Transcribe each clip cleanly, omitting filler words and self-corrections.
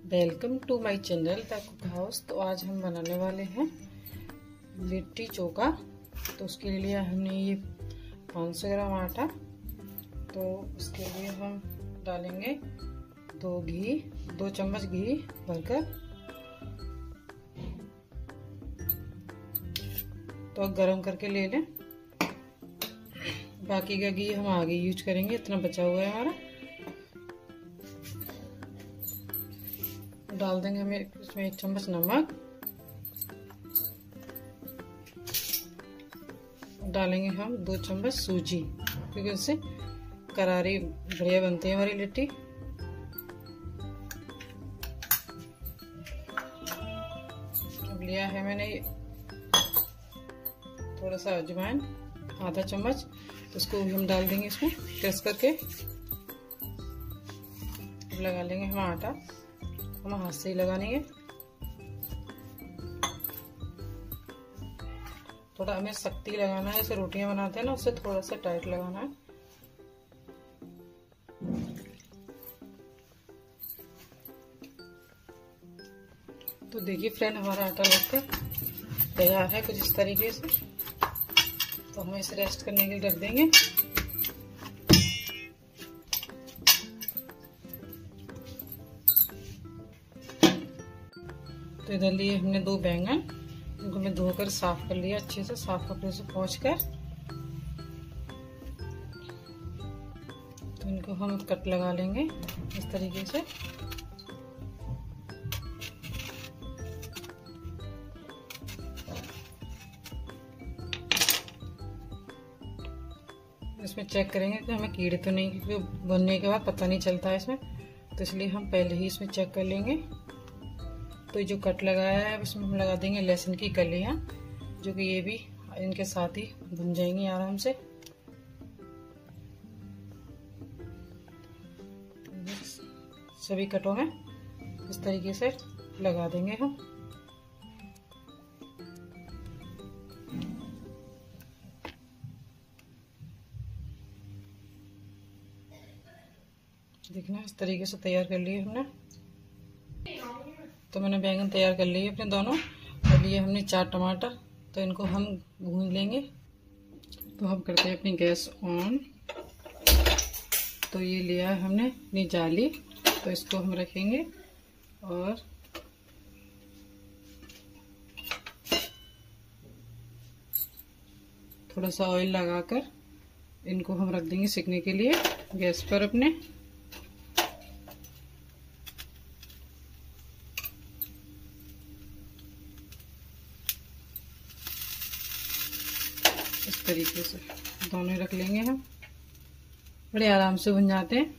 Welcome to my channel the cook house. तो आज हम बनाने वाले हैं लिट्टी चोखा। तो उसके लिए हमने ये 500 ग्राम आटा। तो उसके लिए हम डालेंगे 2 चम्मच घी भरकर। तो गरम करके ले लें। बाकी का घी हम आगे यूज करेंगे, इतना बचा हुआ है हमारा। डाल देंगे हमें इसमें 1 चम्मच नमक। डालेंगे हम 2 चम्मच सूजी, क्योंकि उससे करारी बढ़िया बनती है हमारी लिट्टी। अब लिया है मैंने थोड़ा सा अजवाइन, आधा चम्मच। तो उसको भी हम डाल देंगे इसमें क्रश करके। लगा लेंगे हम आटा, हम हाथ से ही लगा लेंगे। थोड़ा हमें सख्ती लगाना है, जैसे रोटियां बनाते हैं ना, उससे थोड़ा सा टाइट लगाना है। तो देखिए फ्रेंड, हमारा आटा लगकर तैयार है कुछ इस तरीके से। तो हम इसे रेस्ट करने के लिए रख देंगे। तो इधर लिए हमने 2 बैंगन, इनको मैं धोकर साफ कर लिया अच्छे से, साफ कपड़े से पोंछकर। तो इनको हम कट लगा लेंगे इस तरीके से। इसमें चेक करेंगे कि हमें कीड़े तो नहीं, क्योंकि भुनने के बाद पता नहीं चलता है इसमें। तो इसलिए हम पहले ही इसमें चेक कर लेंगे। तो ये जो कट लगाया है इसमें हम लगा देंगे लहसुन की कलियां, जो कि ये भी इनके साथ ही भुन जाएंगी आराम से। सभी कटों में इस तरीके से लगा देंगे हम। देखना, इस तरीके से तैयार कर लिए हमने। तो मैंने बैंगन तैयार कर लिए अपने दोनों, और लिए हमने 4 टमाटर। तो इनको हम भून लेंगे। तो हम करते हैं अपनी गैस ऑन। तो ये लिया है हमने अपनी जाली, तो इसको हम रखेंगे और थोड़ा सा ऑयल लगाकर इनको हम रख देंगे सिकने के लिए गैस पर अपने। इस तरीके से दोनों रख लेंगे हम, बड़े आराम से बन जाते हैं।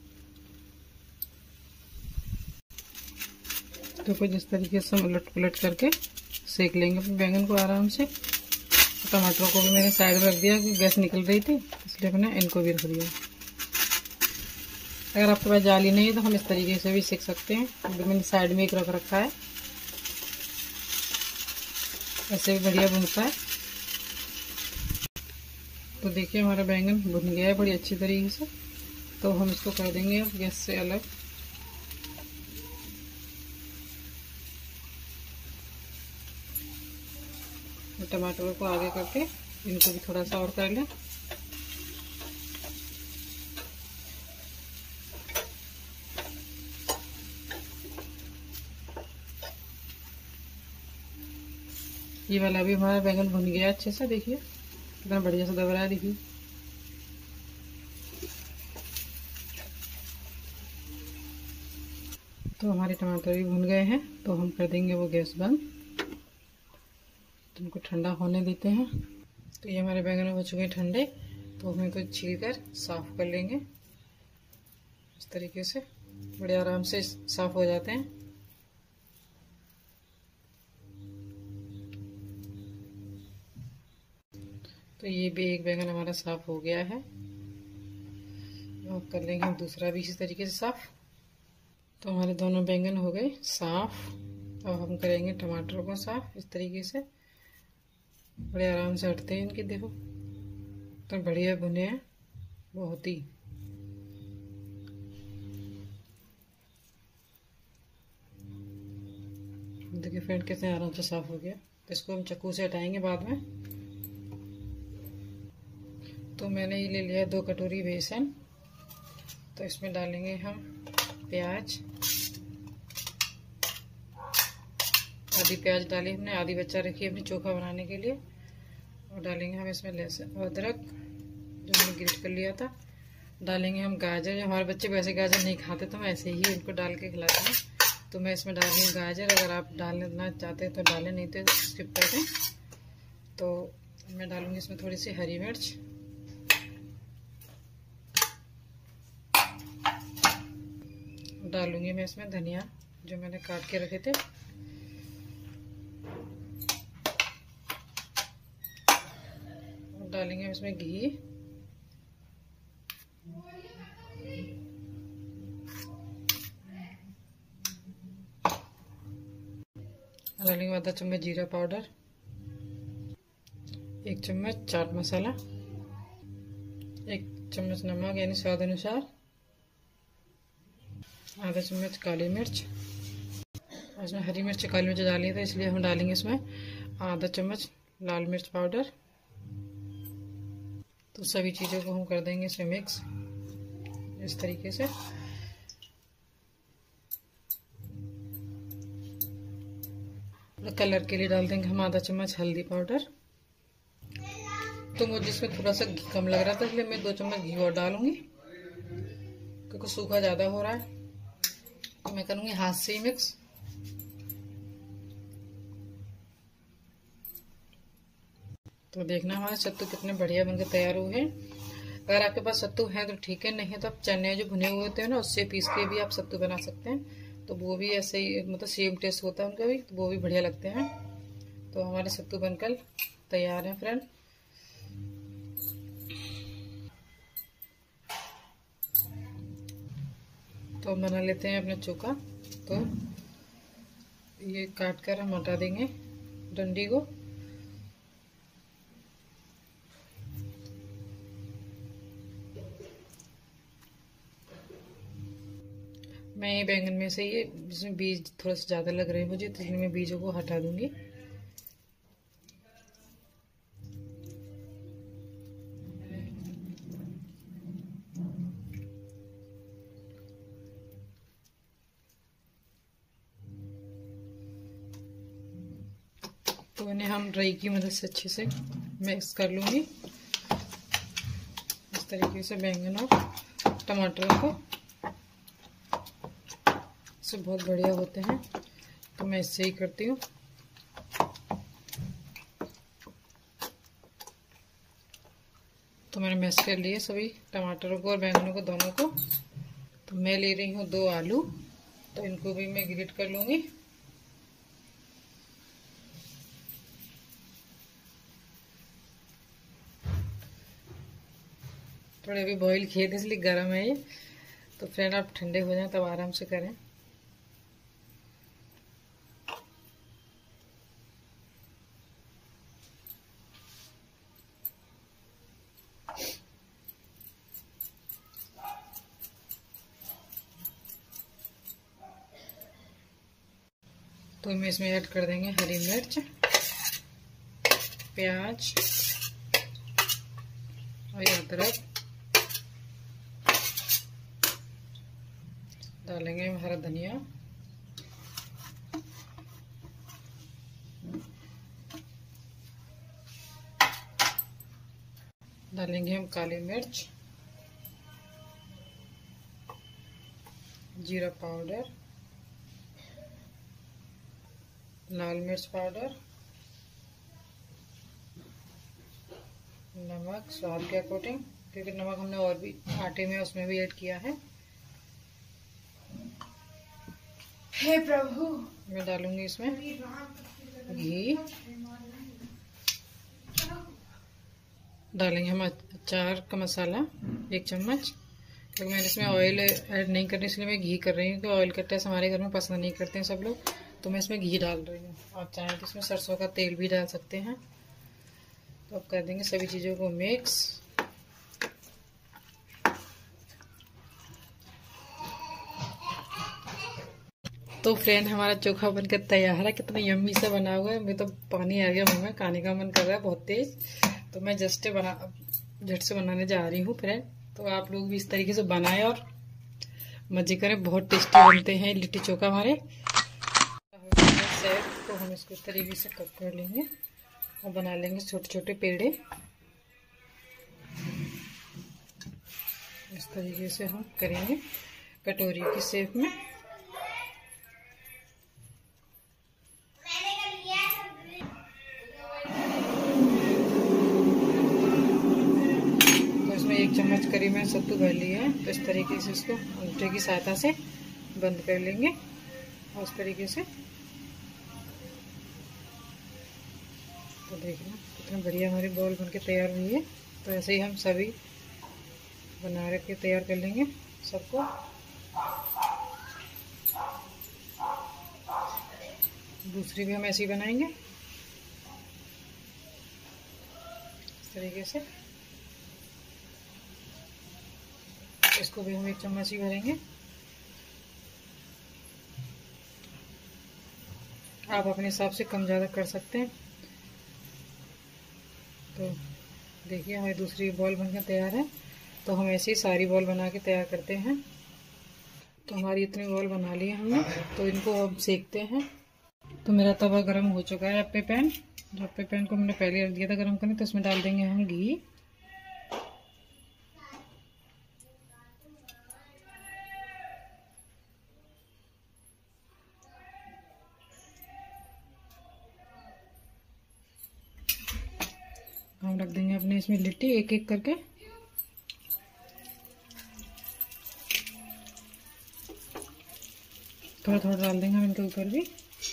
तो कुछ इस तरीके से उलट पुलट करके सेक लेंगे अपने बैंगन को आराम से। टमाटरों को भी मैंने साइड में रख दिया, क्योंकि गैस निकल रही थी, इसलिए मैंने इनको भी रख दिया। अगर आपके पास जाली नहीं है तो हम इस तरीके से भी सेक सकते हैं। तो मैंने साइड में एक रख रखा है, ऐसे भी बढ़िया बनता है। तो देखिए हमारा बैंगन भुन गया है बड़ी अच्छी तरीके से। तो हम इसको कर देंगे अब गैस से अलग। टमाटर को आगे करके इनको भी थोड़ा सा और कर लें। ये वाला भी हमारा बैंगन भुन गया अच्छे से, देखिए कितना बढ़िया सा दब रहा है। देखिए तो हमारे टमाटर भी भुन गए हैं। तो हम कर देंगे वो गैस बंद। तो उनको ठंडा होने देते हैं। तो ये हमारे बैंगन हो चुके हैं ठंडे। तो हम इनको छील कर साफ कर लेंगे इस तरीके से, बड़े आराम से साफ हो जाते हैं। तो ये भी एक बैंगन हमारा साफ हो गया है। अब कर लेंगे हम दूसरा भी इसी तरीके से साफ। तो हमारे दोनों बैंगन हो गए साफ। अब हम करेंगे टमाटरों को साफ इस तरीके से, बड़े आराम से हटते हैं इनके। देखो तो बढ़िया भुने हैं बहुत ही। देखिए फ्रेंड कितने आराम से साफ़ हो गया। तो इसको हम चाकू से हटाएंगे बाद में। तो मैंने ये ले लिया 2 कटोरी बेसन। तो इसमें डालेंगे हम प्याज। आधी प्याज डाली हमने, आधी बचा रखी अपनी चोखा बनाने के लिए। और डालेंगे हम इसमें लहसुन और अदरक जो हमने ग्रेट कर लिया था। डालेंगे हम गाजर। हमारे बच्चे वैसे गाजर नहीं खाते तो मैं ऐसे ही उनको डाल के खिलाती हूँ। तो मैं इसमें डाल रही हूँ गाजर। अगर आप डालना चाहते हैं तो डालें, नहीं तो स्किप कर दें। तो मैं डालूंगी इसमें थोड़ी सी हरी मिर्च। डालूंगी मैं इसमें धनिया जो मैंने काट के रखे थे। डालेंगे इसमें घी। डालेंगे आधा चम्मच जीरा पाउडर, 1 चम्मच चाट मसाला, 1 चम्मच नमक यानी स्वाद अनुसार, आधा चम्मच काली मिर्च। इसमें हरी मिर्च काली मिर्च डाली है तो इसलिए हम डालेंगे इसमें आधा चम्मच लाल मिर्च पाउडर। तो सभी चीज़ों को हम कर देंगे इसमें मिक्स इस तरीके से। कलर के लिए डाल देंगे हम आधा चम्मच हल्दी पाउडर। तो मुझे इसमें थोड़ा सा घी कम लग रहा था इसलिए मैं 2 चम्मच घी और डालूंगी, क्योंकि सूखा ज़्यादा हो रहा है। तो मैं करूँगी हाथ से ही मिक्स। तो देखना हमारे सत्तू कितने बढ़िया बनकर तैयार हुए हैं। अगर आपके पास सत्तू है तो ठीक है, नहीं है तो आप चने जो भुने हुए होते हैं ना उससे पीस के भी आप सत्तू बना सकते हैं। तो वो भी ऐसे ही मतलब सेम टेस्ट होता है उनका भी, तो वो भी बढ़िया लगते हैं। तो हमारे सत्तू बनकर तैयार हैं फ्रेंड। तो हम बना लेते हैं अपना चोखा। तो ये काट कर हम हटा देंगे डंडी को। मैं ये बैंगन में से ये इसमें बीज थोड़ा सा ज़्यादा लग रहे हैं मुझे, तो इसलिए मैं बीजों को हटा दूंगी। तो इन्हें हम रई की मदद से अच्छे से मिक्स कर लूँगी। इस तरीके से बैंगन और टमाटर को से बहुत बढ़िया होते हैं, तो मैं इससे ही करती हूँ। तो मैंने मैश कर लिए सभी टमाटरों को और बैंगनों को दोनों को। तो मैं ले रही हूँ 2 आलू, तो इनको भी मैं ग्रेट कर लूँगी। थोड़े अभी बॉईल किए थे इसलिए गर्म है ये। तो फ्रेंड आप ठंडे हो जाएं तब आराम से करें। तो हम इसमें ऐड कर देंगे हरी मिर्च, प्याज और अदरक। डालेंगे हरा धनिया, डालेंगे हम काली मिर्च, जीरा पाउडर, लाल मिर्च पाउडर, नमक स्वाद के अकॉर्डिंग, क्योंकि नमक हमने और भी आटे में उसमें भी ऐड किया है। हे प्रभु, मैं डालूंगी इसमें घी। डालेंगे हम अचार का मसाला 1 चम्मच, क्योंकि मैंने इसमें ऑयल ऐड नहीं करनी इसलिए मैं घी कर रही हूँ, क्योंकि ऑयल का टेस्ट हमारे घर में पसंद नहीं करते हैं सब लोग। तो मैं इसमें घी डाल रही हूँ। आप चाहें तो इसमें सरसों का तेल भी डाल सकते हैं। तो अब कर देंगे सभी चीज़ों को मिक्स। तो फ्रेंड हमारा चोखा बनकर तैयार है। कितना यम्मी से बना हुआ है, मुझे तो पानी आ गया मुंह में, खाने का मन कर रहा है बहुत तेज। तो मैं झट से बनाने जा रही हूँ फ्रेंड। तो आप लोग भी इस तरीके से बनाएं और मजे करें, बहुत टेस्टी बनते हैं लिट्टी चोखा हमारे। तो हम इसको इस तरीके से कट कर लेंगे और बना लेंगे छोटे छोटे पेड़े। इस तरीके से हम करेंगे कटोरी की शेप में। तो इसमें 1 चम्मच करीब मैं सत्तू भर लिया है। तो इस तरीके से इसको अंगूठे की सहायता से बंद कर लेंगे और इस तरीके से। तो देखना कितना बढ़िया हमारी बॉल बनके तैयार हुई है। तो ऐसे ही हम सभी बना के तैयार कर लेंगे सबको। दूसरी भी हम ऐसे ही बनाएंगे इस तरीके से। इसको भी हम 1 चम्मच ही भरेंगे। आप अपने हिसाब से कम ज़्यादा कर सकते हैं। तो देखिए हमारी दूसरी बॉल बनकर तैयार है। तो हम ऐसे ही सारी बॉल बना के तैयार करते हैं। तो हमारी इतनी बॉल बना ली है हमने। तो इनको हम सेकते हैं। तो मेरा तवा गरम हो चुका है। अप्पे पैन को मैंने पहले रख दिया था गरम करने। तो इसमें डाल देंगे हम घी। हम रख देंगे अपने इसमें लिट्टी एक एक करके। थोड़ा थोड़ा डाल देंगे हम इनके ऊपर भी।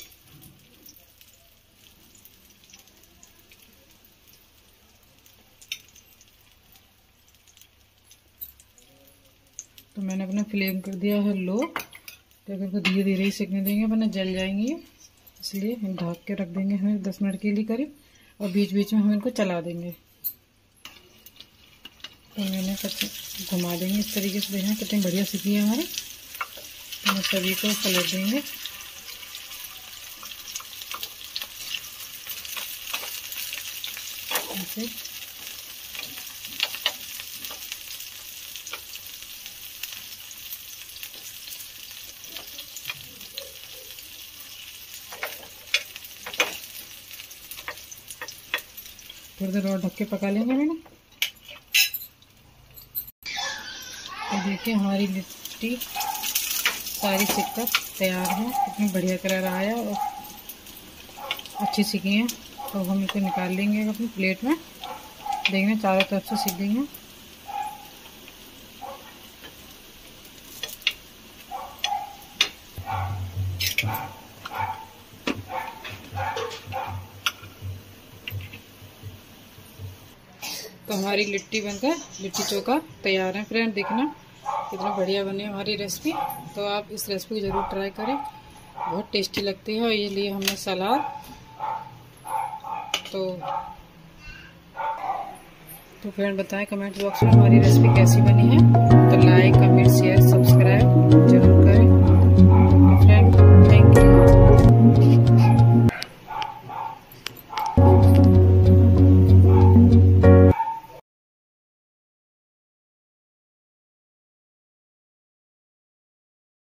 तो मैंने अपना फ्लेम कर दिया है लो। तो इनको धीरे धीरे ही सेकने देंगे वरना जल जाएंगे, इसलिए हम ढक के रख देंगे हमें 10 मिनट के लिए करीब। और बीच बीच में हम इनको चला देंगे। तो मैंने घुमा देंगे इस तरीके से। देखना कितनी बढ़िया सीखी है हमारी। तो मैं सभी को पलट देंगे। ऐसे थोड़ी देर और ढक के पका लेंगे मैंने। तो देखिए हमारी लिट्टी सारी सिककर तैयार है। कितनी बढ़िया कलर आया और अच्छी सिकी हैं। तो हम इसे निकाल लेंगे अपनी प्लेट में। देखना चारों तरफ से सिक गई हैं। तो हमारी लिट्टी चोखा तैयार है फ्रेंड। देखना कितना बढ़िया बनी है हमारी रेसिपी। तो आप इस रेसिपी को ज़रूर ट्राई करें, बहुत टेस्टी लगती है। और ये लिए हमने सलाद। तो फ्रेंड बताएं कमेंट बॉक्स में हमारी रेसिपी कैसी बनी है। तो लाइक कमेंट शेयर